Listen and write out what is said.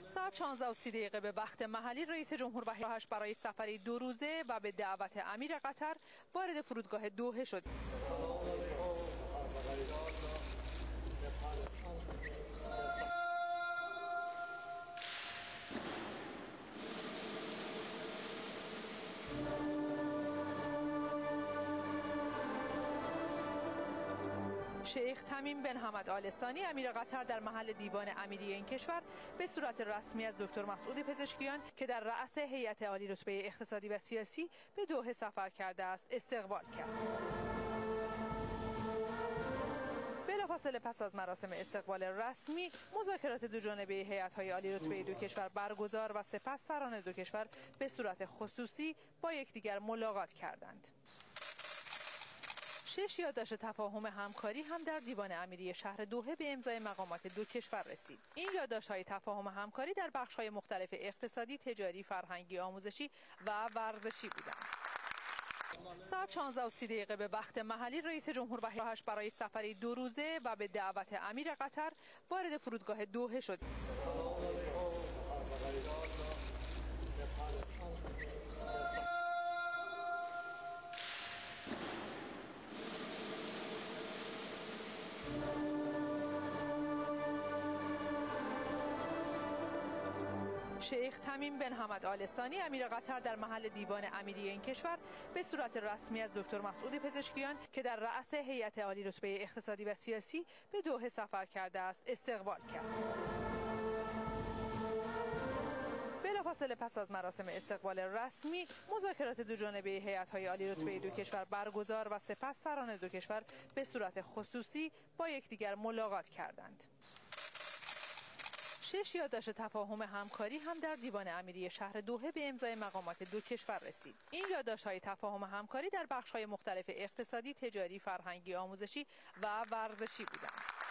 ساعت 16:30 به وقت محلی رئیس جمهور و هیئتش برای سفری 2 روزه و به دعوت امیر قطر وارد فرودگاه دوحه شد. شیخ تمیم بن حمد آل ثانی امیر قطر در محل دیوان امیری این کشور به صورت رسمی از دکتر مسعود پزشکیان که در رأس هیئت عالی رتبه اقتصادی و سیاسی به دوحه سفر کرده است استقبال کرد. بلافاصله پس از مراسم استقبال رسمی مذاکرات دوجانبه هیئت‌های عالی رتبه دو کشور برگزار و سپس سران دو کشور به صورت خصوصی با یکدیگر ملاقات کردند. 6 یادداشت تفاهم همکاری هم در دیوان امیری شهر دوحه به امضای مقامات دو کشور رسید. این یادداشت‌های تفاهم همکاری در بخش‌های مختلف اقتصادی، تجاری، فرهنگی، آموزشی و ورزشی بودند. ساعت 16:30 به وقت محلی رئیس جمهور و هیئتش برای سفری 2 روزه و به دعوت امیر قطر وارد فرودگاه دوحه شد. شیخ تمیم بن حمد آل ثانی امیر قطر در محل دیوان امیری این کشور به صورت رسمی از دکتر مسعود پزشکیان که در رأس هیئت عالی رتبه اقتصادی و سیاسی به دوحه سفر کرده است استقبال کرد. بلافاصله پس از مراسم استقبال رسمی مذاکرات دوجانبه هیئت‌های عالی رتبه دو کشور برگزار و سپس سران دو کشور به صورت خصوصی با یکدیگر ملاقات کردند. 6 یادداشت تفاهم همکاری هم در دیوان امیری شهر دوحه به امضای مقامات دو کشور رسید. این یادداشت‌های تفاهم همکاری در بخش‌های مختلف اقتصادی، تجاری، فرهنگی، آموزشی و ورزشی بودند.